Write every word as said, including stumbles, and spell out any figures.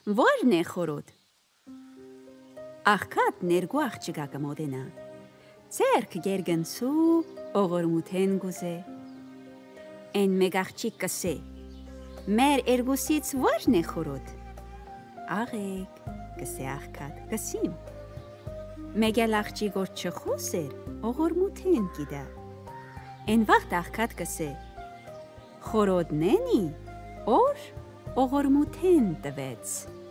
Ո՞րն է խորոդ։ Աղքատ ներգու աղջիկա կմոտենա։ Ձերք գերգնցու օղորմութեն գուզե։ Են մեկ աղջիկ կսե։ Մեր երգուսից ո՞րն է խորոդ։ Աղեկ, կսե աղքատ, կսիմ։ Մեկ էլ աղջիկ որ չխոսեր, օղորմութեն գիդա։ Են վաղտ աղքատ կսե։ Խորոդնենի, օր օղորմութեն տվեց։